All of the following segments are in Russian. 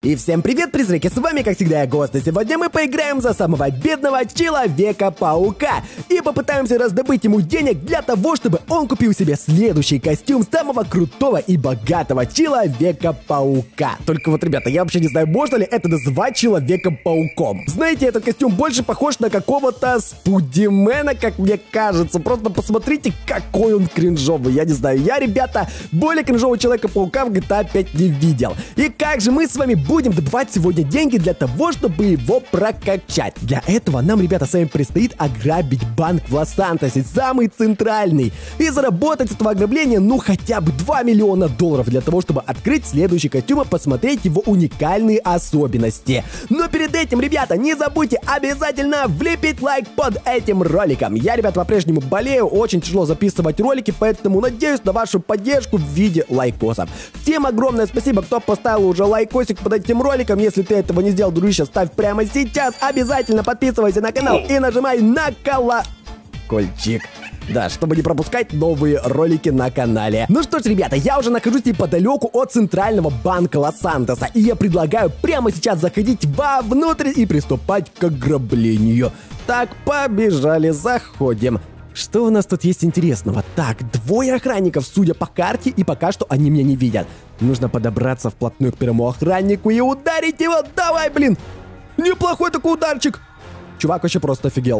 И всем привет, призраки, с вами, как всегда, я Гост, и сегодня мы поиграем за самого бедного Человека-паука и попытаемся раздобыть ему денег для того, чтобы он купил себе следующий костюм самого крутого и богатого Человека-паука. Только вот, ребята, я вообще не знаю, можно ли это назвать Человеком-пауком. Знаете, этот костюм больше похож на какого-то Спудимена, как мне кажется. Просто посмотрите, какой он кринжовый. Я не знаю, я, ребята, более кринжового Человека-паука в GTA 5 не видел. И как же мы с вами будем добывать сегодня деньги для того, чтобы его прокачать? Для этого нам, ребята, с вами предстоит ограбить банк в Лос-Сантосе, самый центральный, и заработать с этого ограбления, ну, хотя бы $2 миллиона для того, чтобы открыть следующий костюм и посмотреть его уникальные особенности. Но перед этим, ребята, не забудьте обязательно влепить лайк под этим роликом. Я, ребята, по-прежнему болею, очень тяжело записывать ролики, поэтому надеюсь на вашу поддержку в виде лайкосов. Всем огромное спасибо, кто поставил уже лайкосик под этим роликом. Если ты этого не сделал, дружище, ставь прямо сейчас. Обязательно подписывайся на канал и нажимай на колокольчик. Да, чтобы не пропускать новые ролики на канале. Ну что ж, ребята, я уже нахожусь неподалеку от центрального банка Лос-Сантоса, и я предлагаю прямо сейчас заходить вовнутрь и приступать к ограблению. Так, побежали, заходим. Что у нас тут есть интересного? Так, двое охранников, судя по карте, и пока что они меня не видят. Нужно подобраться вплотную к первому охраннику и ударить его. Давай, блин! Неплохой такой ударчик. Чувак вообще просто офигел.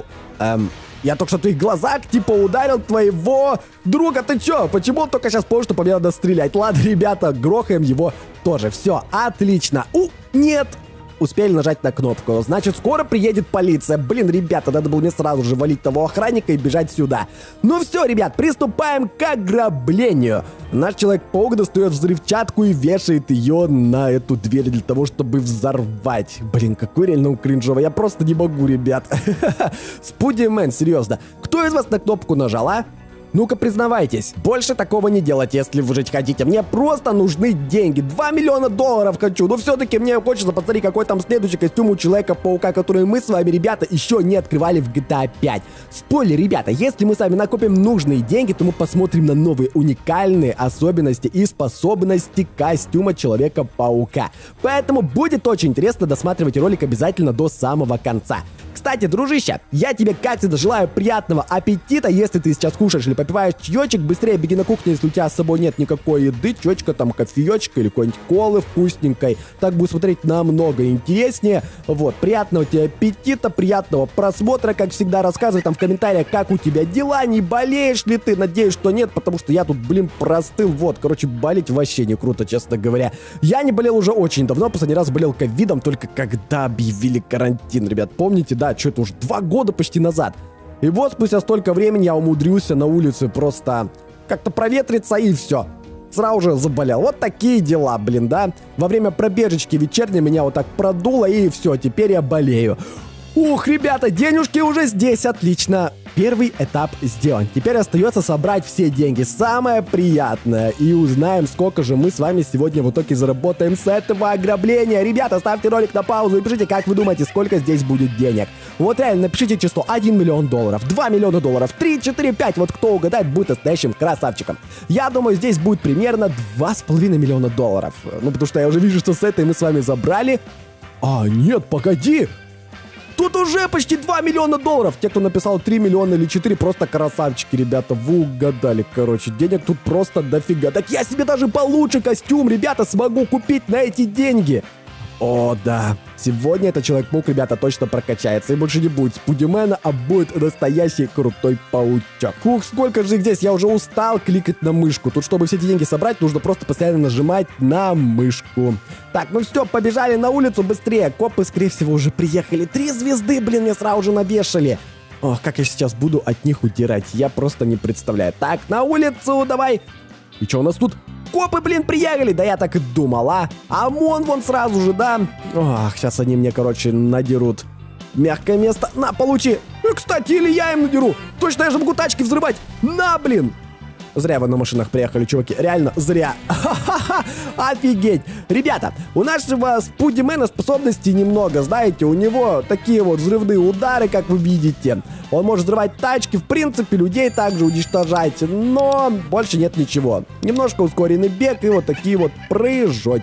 Я только что в твоих глазах, типа, ударил твоего друга. Ты чё? Почему он только сейчас понял, что по мне надо стрелять? Ладно, ребята, грохаем его тоже. Все, отлично. Нет! Успели нажать на кнопку. Значит, скоро приедет полиция. Блин, ребята, надо было мне сразу же валить того охранника и бежать сюда. Ну все, ребят, приступаем к ограблению. Наш Человек-паук достает взрывчатку и вешает ее на эту дверь для того, чтобы взорвать. Блин, какой реально кринжовый. Я просто не могу, ребят. Спудимен, серьезно. Кто из вас на кнопку нажал, а? Ну-ка, признавайтесь. Больше такого не делайте, если вы жить хотите. Мне просто нужны деньги. $2 миллиона хочу. Но все-таки мне хочется посмотреть, какой там следующий костюм у Человека-паука, который мы с вами, ребята, еще не открывали в GTA 5. Спойлер, ребята, если мы с вами накопим нужные деньги, то мы посмотрим на новые уникальные особенности и способности костюма Человека-паука. Поэтому будет очень интересно досматривать ролик обязательно до самого конца. Кстати, дружище, я тебе, как всегда, желаю приятного аппетита. Если ты сейчас кушаешь или попиваешь чаечек, быстрее беги на кухню, если у тебя с собой нет никакой еды, чаечка, там, кофеечка или какой-нибудь колы вкусненькой. Так будет смотреть намного интереснее. Вот, приятного тебе аппетита, приятного просмотра. Как всегда, рассказывай там в комментариях, как у тебя дела, не болеешь ли ты. Надеюсь, что нет, потому что я тут, блин, простыл. Вот, короче, болеть вообще не круто, честно говоря. Я не болел уже очень давно, последний раз болел ковидом, только когда объявили карантин, ребят. Помните, да? Что это уже 2 года почти назад. И вот спустя столько времени я умудрился на улице просто как-то проветриться, и все. Сразу же заболел. Вот такие дела, блин, да? Во время пробежечки вечерней меня вот так продуло, и все, теперь я болею. Ух, ребята, денежки уже здесь, отлично. Первый этап сделан. Теперь остается собрать все деньги. Самое приятное. И узнаем, сколько же мы с вами сегодня в итоге заработаем с этого ограбления. Ребята, ставьте ролик на паузу и пишите, как вы думаете, сколько здесь будет денег. Вот реально, напишите число: $1 миллион, $2 миллиона, 3, 4, 5. Вот кто угадает, будет настоящим красавчиком. Я думаю, здесь будет примерно $2,5 миллиона. Ну, потому что я уже вижу, что с этой мы с вами забрали. А, нет, погоди. Тут уже почти $2 миллиона. Те, кто написал 3 миллиона или 4, просто красавчики, ребята. Вы угадали, короче. Денег тут просто дофига. Так я себе даже получше костюм, ребята, смогу купить на эти деньги. О, да. Сегодня этот Человек-паук, ребята, точно прокачается. И больше не будет Спудимена, а будет настоящий крутой паучок. Ух, сколько же их здесь. Я уже устал кликать на мышку. Тут, чтобы все эти деньги собрать, нужно просто постоянно нажимать на мышку. Так, ну все, побежали на улицу быстрее. Копы, скорее всего, уже приехали. 3 звезды, блин, мне сразу же навешали. Ох, как я сейчас буду от них удирать. Я просто не представляю. Так, на улицу давай. И что у нас тут? Копы, блин, приехали! Да я так и думал, а? ОМОН вон сразу же, да? Ох, сейчас они мне, короче, надерут. Мягкое место. На, получи! Кстати, или я им надеру. Точно, я же могу тачки взрывать. На, блин! Зря вы на машинах приехали, чуваки. Реально, зря. Ха-ха-ха! Офигеть! Ребята, у нашего Спудимена способностей немного, знаете, у него такие вот взрывные удары, как вы видите. Он может взрывать тачки, в принципе, людей также уничтожать, но больше нет ничего. Немножко ускоренный бег и вот такие вот прыжочки.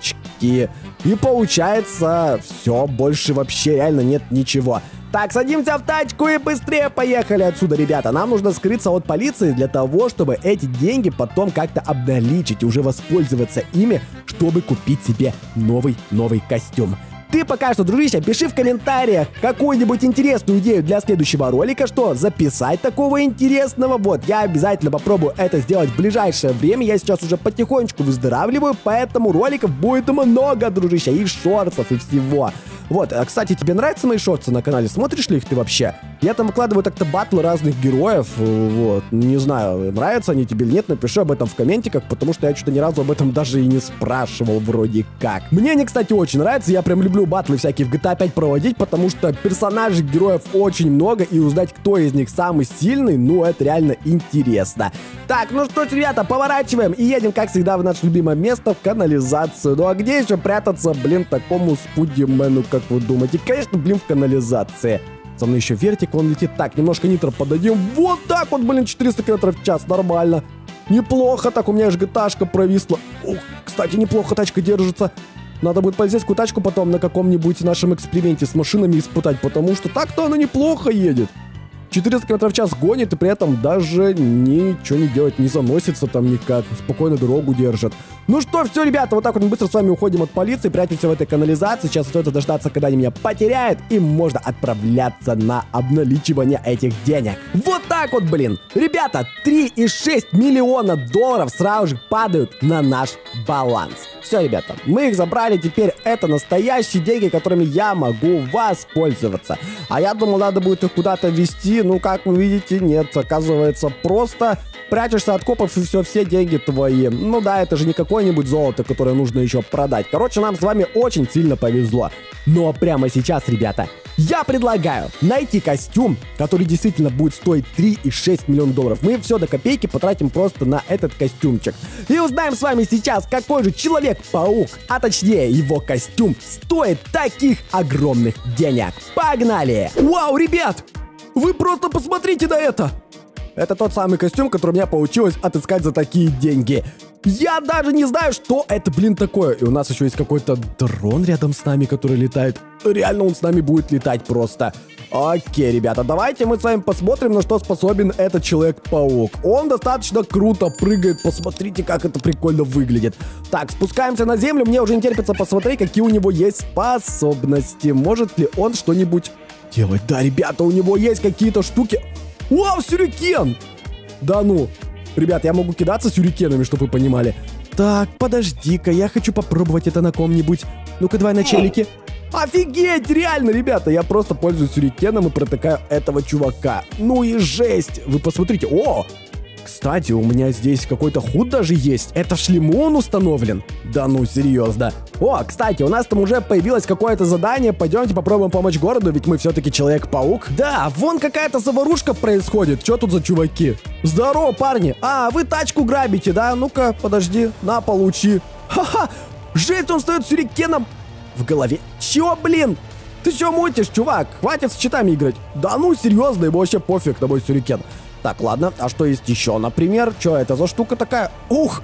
такие. И получается, все, больше вообще реально нет ничего. Так, садимся в тачку и быстрее поехали отсюда, ребята. Нам нужно скрыться от полиции для того, чтобы эти деньги потом как-то обналичить и уже воспользоваться ими, чтобы купить себе новый костюм. Ты пока что, дружище, пиши в комментариях какую-нибудь интересную идею для следующего ролика, что записать такого интересного. Вот, я обязательно попробую это сделать в ближайшее время. Я сейчас уже потихонечку выздоравливаю, поэтому роликов будет много, дружище, и шортсов, и всего. Вот, кстати, тебе нравятся мои шорты на канале? Смотришь ли их ты вообще? Я там выкладываю так-то батлы разных героев, вот, не знаю, нравятся они тебе или нет, напиши об этом в комментиках, потому что я что-то ни разу об этом даже и не спрашивал вроде как. Мне они, кстати, очень нравятся, я прям люблю батлы всякие в GTA 5 проводить, потому что персонажей, героев очень много, и узнать, кто из них самый сильный, ну, это реально интересно. Так, ну что ж, ребята, поворачиваем и едем, как всегда, в наше любимое место, в канализацию. Ну, а где еще прятаться, блин, такому спудимену, как вы думаете? Конечно, блин, в канализации. Со мной еще вертик, вон летит. Так, немножко нитро подадим. Вот так вот, блин, 400 км в час, нормально. Неплохо, так, у меня же GTA-шка провисла. Ух, кстати, неплохо тачка держится. Надо будет полицейскую тачку потом на каком-нибудь нашем эксперименте с машинами испытать, потому что так-то она неплохо едет. 400 км в час гонит и при этом даже ничего не делает, не заносится там никак, спокойно дорогу держит. Ну что, все, ребята, вот так вот мы быстро с вами уходим от полиции, прячемся в этой канализации. Сейчас остается дождаться, когда они меня потеряют, и можно отправляться на обналичивание этих денег. Вот так вот, блин. Ребята, 3,6 миллиона долларов сразу же падают на наш баланс. Все, ребята, мы их забрали, теперь это настоящие деньги, которыми я могу воспользоваться. А я думал, надо будет их куда-то везти, ну, как вы видите, нет, оказывается, просто прячешься от копов, и все деньги твои. Ну да, это же не какое-нибудь золото, которое нужно еще продать. Короче, нам с вами очень сильно повезло. Но прямо сейчас, ребята, я предлагаю найти костюм, который действительно будет стоить 3,6 миллиона долларов. Мы все до копейки потратим просто на этот костюмчик. И узнаем с вами сейчас, какой же Человек-паук, а точнее его костюм, стоит таких огромных денег. Погнали! Вау, ребят! Вы просто посмотрите на это! Это тот самый костюм, который у меня получилось отыскать за такие деньги. Я даже не знаю, что это, блин, такое. И у нас еще есть какой-то дрон рядом с нами, который летает. Реально он с нами будет летать просто. Окей, ребята, давайте мы с вами посмотрим, на что способен этот Человек-паук. Он достаточно круто прыгает, посмотрите, как это прикольно выглядит. Так, спускаемся на землю, мне уже не терпится посмотреть, какие у него есть способности. Может ли он что-нибудь делать? Да, ребята, у него есть какие-то штуки. Вау, сюрикен! Да ну, ребят, я могу кидаться сюрикенами, чтобы вы понимали. Так, подожди-ка, я хочу попробовать это на ком-нибудь. Ну-ка, давай на челике. Офигеть, реально, ребята, я просто пользуюсь сюрикеном и протыкаю этого чувака. Ну и жесть, вы посмотрите. О, кстати, у меня здесь какой-то худ даже есть. Это в шлему он установлен? Да ну, серьезно. О, кстати, у нас там уже появилось какое-то задание. Пойдемте попробуем помочь городу, ведь мы все-таки Человек-паук. Да, вон какая-то заварушка происходит. Что тут за чуваки? Здорово, парни. А, вы тачку грабите, да? Ну-ка, подожди, на, получи. Ха-ха, жесть, он стоит сюрикеном в голове. Чё, блин? Ты чё мутишь, чувак? Хватит с читами играть. Да ну, серьезно, ему вообще пофиг на мой сюрикен. Так, ладно, а что есть еще, например? Что это за штука такая? Ух!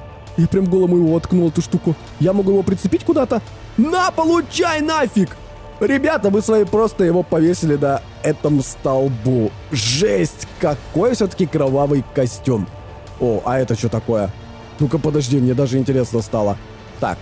Я прям голову его воткнул, эту штуку. Я могу его прицепить куда-то? На, получай нафиг! Ребята, вы свои просто его повесили на этом столбу. Жесть! Какой все-таки кровавый костюм. О, а это что такое? Ну-ка, подожди, мне даже интересно стало. Так.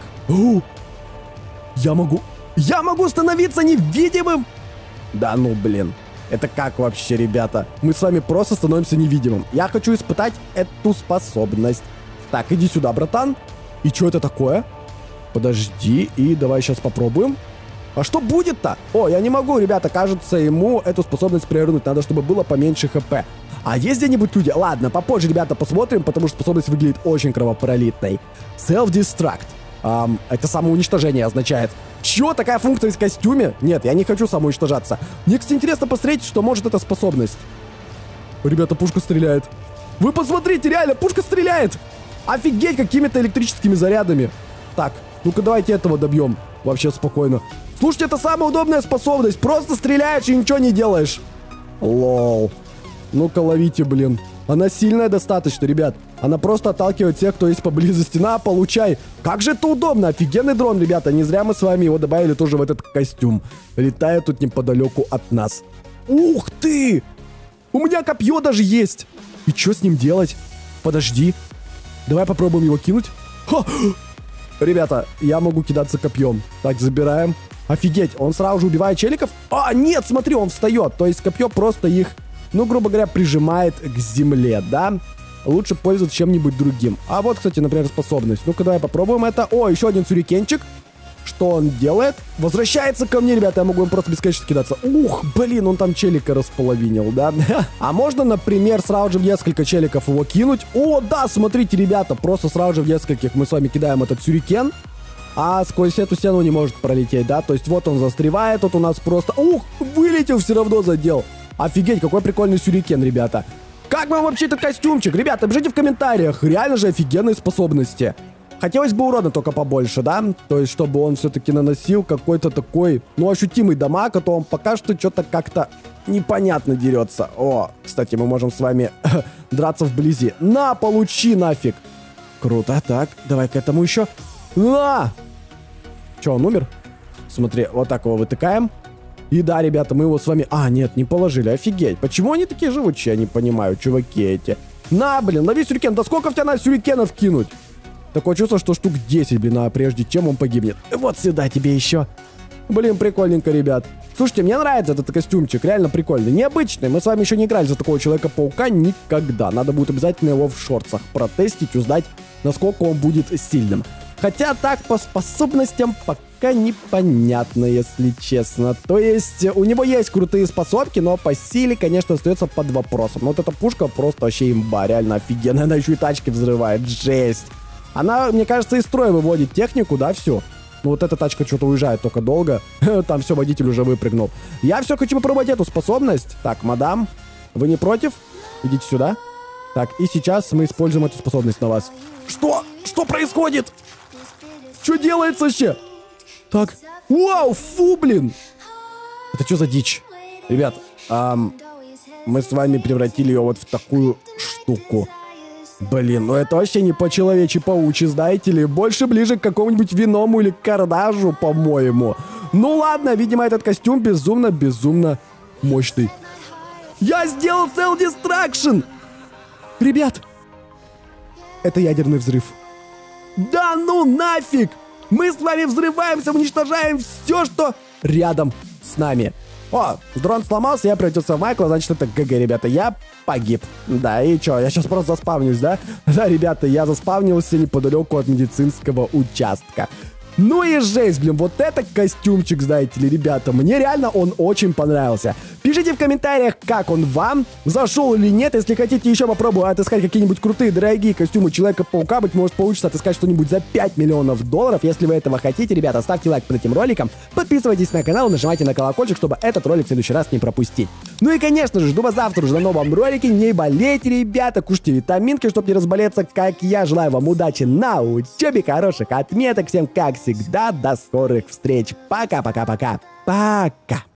Я могу становиться невидимым? Да ну, блин. Это как вообще, ребята? Мы с вами просто становимся невидимым. Я хочу испытать эту способность. Так, иди сюда, братан. И что это такое? Подожди, и давай сейчас попробуем. А что будет-то? О, я не могу, ребята, кажется, ему эту способность провернуть. Надо, чтобы было поменьше хп. А есть где-нибудь люди? Ладно, попозже, ребята, посмотрим, потому что способность выглядит очень кровопролитной. Self-destruct. Это самоуничтожение означает. Чё, такая функция есть в костюме? Нет, я не хочу самоуничтожаться. Мне, кстати, интересно посмотреть, что может эта способность. Ребята, пушка стреляет. Вы посмотрите, реально, пушка стреляет! Офигеть, какими-то электрическими зарядами. Так, ну-ка давайте этого добьем. Вообще спокойно. Слушайте, это самая удобная способность. Просто стреляешь и ничего не делаешь. Лол. Ну-ка ловите, блин. Она сильная достаточно, ребят. Она просто отталкивает тех, кто есть поблизости. На, получай. Как же это удобно. Офигенный дрон, ребята. Не зря мы с вами его добавили тоже в этот костюм. Летает тут неподалеку от нас. Ух ты! У меня копье даже есть. И что с ним делать? Подожди. Давай попробуем его кинуть. Ха! Ребята, я могу кидаться копьем. Так, забираем. Офигеть, он сразу же убивает челиков. А, нет, смотри, он встает. То есть копье просто их, ну, грубо говоря, прижимает к земле, да? Лучше пользоваться чем-нибудь другим. А вот, кстати, например, способность. Ну-ка, давай попробуем это. О, еще один сюрикенчик. Что он делает? Возвращается ко мне, ребята. Я могу им просто бесконечно кидаться. Ух, блин, он там челика располовинил, да? А можно, например, сразу же в несколько челиков его кинуть? О, да, смотрите, ребята. Просто сразу же в нескольких мы с вами кидаем этот сюрикен. А сквозь эту стену не может пролететь, да? То есть вот он застревает. Тут у нас просто... Ух, вылетел, все равно задел. Офигеть, какой прикольный сюрикен, ребята. Как вам вообще этот костюмчик? Ребята, пишите в комментариях. Реально же офигенные способности. Хотелось бы урона только побольше, да? То есть, чтобы он все-таки наносил какой-то такой, ну, ощутимый дамаг, а то он пока что что-то как-то непонятно дерется. О, кстати, мы можем с вами драться вблизи. На, получи нафиг. Круто, так, давай к этому еще. На! Че, он умер? Смотри, вот так его вытыкаем. И да, ребята, мы его с вами... А, нет, не положили, офигеть. Почему они такие живучие, я не понимаю, чуваки эти. На, блин, лови сюрикен. Да сколько в тебя надо сюрикенов кинуть? Такое чувство, что штук 10, блин, а прежде чем он погибнет. Вот сюда тебе еще. Блин, прикольненько, ребят. Слушайте, мне нравится этот костюмчик, реально прикольный. Необычный, мы с вами еще не играли за такого Человека-паука никогда. Надо будет обязательно его в шортсах протестить, узнать, насколько он будет сильным. Хотя так, по способностям пока непонятно, если честно. То есть, у него есть крутые способки, но по силе, конечно, остается под вопросом. Но вот эта пушка просто вообще имба, реально офигенная. Она еще и тачки взрывает, жесть. Она, мне кажется, из строя выводит технику, да, всю. Ну вот эта тачка что-то уезжает только долго. Там все, водитель уже выпрыгнул. Я все хочу попробовать эту способность. Так, мадам, вы не против? Идите сюда. Так, и сейчас мы используем эту способность на вас. Что? Что происходит? Что делается вообще? Так, вау, фу, блин. Это что за дичь? Ребят, мы с вами превратили ее вот в такую штуку. Блин, ну это вообще не по-человечи паучи, знаете ли. Больше ближе к какому-нибудь виному или кардажу, по-моему. Ну ладно, видимо, этот костюм безумно мощный. Я сделал Cell Destruction! Ребят, это ядерный взрыв. Да ну нафиг! Мы с вами взрываемся, уничтожаем все, что рядом с нами. О, дрон сломался, я превратился в Майкла, значит, это ГГ, ребята, я погиб. Да, и чё, я сейчас просто заспавнюсь, да? Да, ребята, я заспавнился неподалеку от медицинского участка. Ну и жесть, блин, вот это костюмчик, знаете ли, ребята, мне реально он очень понравился. Пишите в комментариях, как он вам, зашел или нет. Если хотите еще попробовать отыскать какие-нибудь крутые, дорогие костюмы Человека-паука, быть может, получится отыскать что-нибудь за 5 миллионов долларов. Если вы этого хотите, ребята, ставьте лайк под этим роликом, подписывайтесь на канал, нажимайте на колокольчик, чтобы этот ролик в следующий раз не пропустить. Ну и, конечно же, жду вас завтра уже на новом ролике. Не болейте, ребята, кушайте витаминки, чтобы не разболеться, как я. Желаю вам удачи на учебе, хороших отметок. Всем, как всегда, до скорых встреч. Пока-пока-пока. Пока.